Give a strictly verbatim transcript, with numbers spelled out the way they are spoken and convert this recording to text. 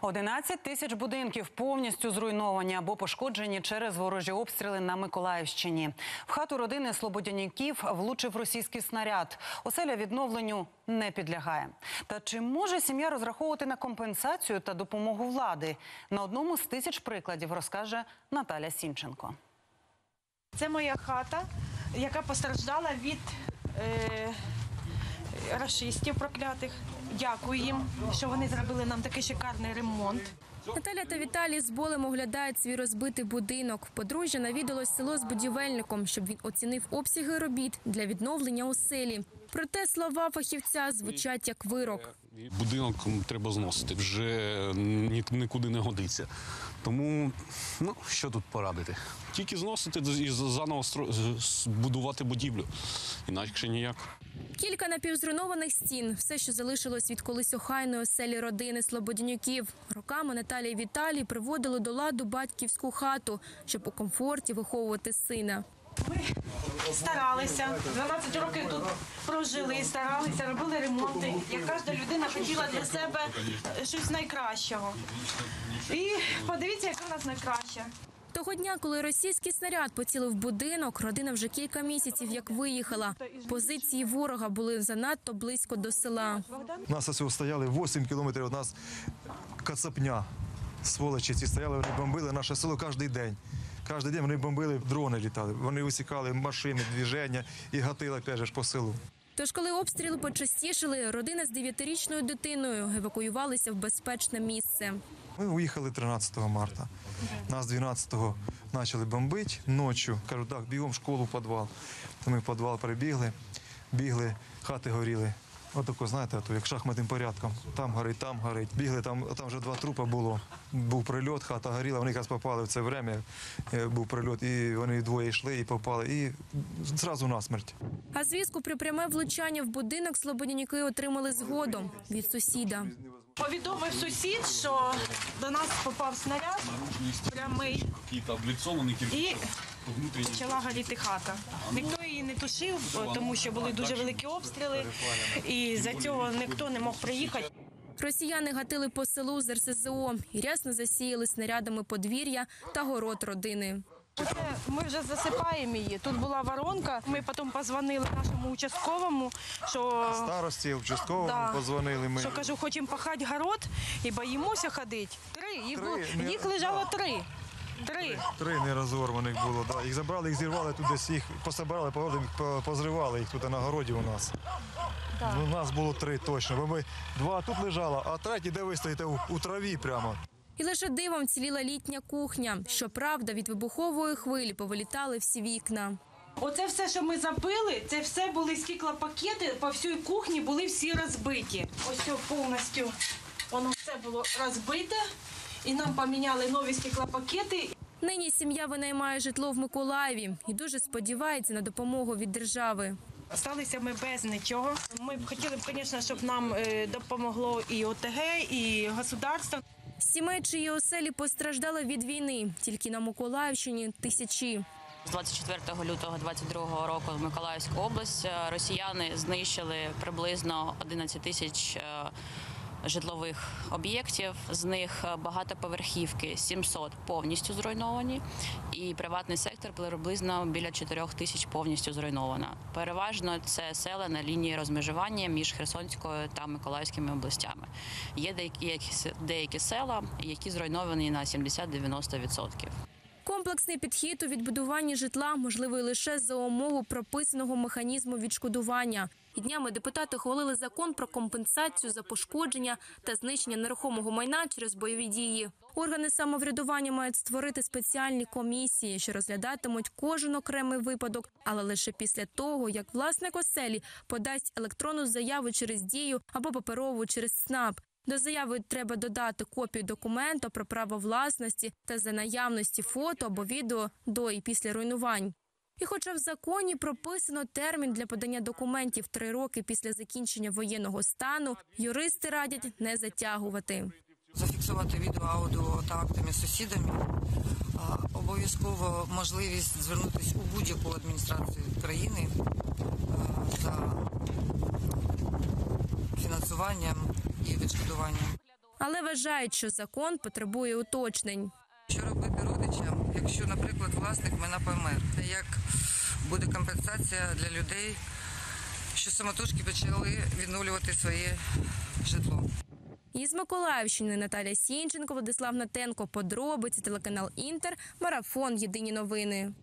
одинадцять тисяч будинків повністю зруйновані або пошкоджені через ворожі обстріли на Миколаївщині. В хату родини Слободянюків влучив російський снаряд. Оселя відновленню не підлягає. Та чи може сім'я розраховувати на компенсацію та допомогу влади? На одному з тисяч прикладів розкаже Наталя Сінченко. Це моя хата, яка постраждала від е, рашистів проклятих. Дякую їм, що вони зробили нам такий шикарний ремонт. Наталя та Віталій з болем оглядають свій розбитий будинок. Подружжя навідалось село з будівельником, щоб він оцінив обсяги робіт для відновлення оселі. Проте слова фахівця звучать як вирок. Будинок треба зносити, вже нікуди не годиться. Тому, ну, що тут порадити? Тільки зносити і заново будувати будівлю. Інакше ніяк. Кілька напівзруйнованих стін – все, що залишилось від колись охайної оселі родини Слободянюків. Роками Наталя і Віталій приводили до ладу батьківську хату, щоб у комфорті виховувати сина. Ми старалися, дванадцять років тут прожили, старалися, робили ремонти. Як кожна людина хотіла для себе щось найкращого. І подивіться, яка в нас найкраща. Того дня, коли російський снаряд поцілив в будинок, родина вже кілька місяців як виїхала. Позиції ворога були занадто близько до села. У нас ось стояли вісім кілометрів від нас кацапня. Сволочі ці стояли, вони бомбили наше село кожен день. Кожен день вони бомбили, дрони літали. Вони висікали машини, движення і гатили теж по селу. Тож, коли обстріли почастішили, родина з дев'ятирічною дитиною евакуювалися в безпечне місце. Ми уїхали тринадцятого марта. Нас дванадцятого почали бомбити ночі. Кажуть, так, бігом в школу, в підвал. То ми в підвал прибігли, бігли, хати горіли. Отако, знаєте, як шахматним порядком. Там горить, там горить. Бігли, там, там вже два трупи було. Був прильот, хата горіла, вони якраз попали в це время, був прильот, і вони двоє йшли і попали, і одразу насмерть. А звістку про пряме влучання в будинок Слободянюки отримали згодом від сусіда. Повідомив сусід, що до нас попав снаряд прямий і почала горіти хата. Ніхто її не тушив, тому що були дуже великі обстріли, і за цього ніхто не мог приїхати. Росіяни гатили по селу з ер ес зе о і рясно засіяли снарядами подвір'я та город родини. Оце ми вже засипаємо її. Тут була воронка. Ми потім позвонили нашому участковому, що старості участковому да. Позвонили ми. Що кажу, хочемо пахати город і боїмося ходити. Три їх, три, було, не... їх лежало три. Три. Три нерозорваних було. Да. Їх забрали, їх зірвали тут десь, їх пособирали, позривали їх тут на городі у нас. Да. Ну, у нас було три точно. Бо ми два тут лежало, а третій, де ви стоїте, у, у траві прямо. І лише дивом вціліла літня кухня. Щоправда, від вибухової хвилі повилітали всі вікна. Оце все, що ми забили, це все були стеклопакети, по всій кухні були всі розбиті. Ось все повністю, воно все було розбите, і нам поміняли нові стеклопакети. Нині сім'я винаймає житло в Миколаєві і дуже сподівається на допомогу від держави. Залишилися ми без нічого. Ми б хотіли б, звісно, щоб нам допомогло і о те ге, і государство. Сімей, чиї оселі постраждали від війни, тільки на Миколаївщині тисячі. З двадцять четвертого лютого двадцять другого року в Миколаївську область росіяни знищили приблизно одинадцять тисяч житлових об'єктів, з них багатоповерхівки сімсот повністю зруйновані, і приватний сектор приблизно біля чотирьох тисяч повністю зруйновано. Переважно це села на лінії розмежування між Херсонською та Миколаївськими областями. Є деякі, деякі села, які зруйновані на сімдесят-дев'яносто відсотків. Комплексний підхід у відбудуванні житла можливий лише за умови прописаного механізму відшкодування. І днями депутати ухвалили закон про компенсацію за пошкодження та знищення нерухомого майна через бойові дії. Органи самоврядування мають створити спеціальні комісії, що розглядатимуть кожен окремий випадок, але лише після того, як власник оселі подасть електронну заяву через Дію або паперову через СНАП. До заяви треба додати копію документу про право власності та за наявності фото або відео до і після руйнувань. І хоча в законі прописано термін для подання документів три роки після закінчення воєнного стану, юристи радять не затягувати. Зафіксувати відео, аудіо та актами з сусідами, обов'язково можливість звернутися у будь-яку адміністрацію країни за фінансуванням і відшкодуванням. Але вважають, що закон потребує уточнень. Що робити родичам, якщо, наприклад, власник майна помер? Як буде компенсація для людей, що самотужки почали відновлювати своє житло? Із Миколаївщини Наталя Сінченко, Владислав Натенко, подробиці, телеканал Інтер, Марафон, Єдині новини.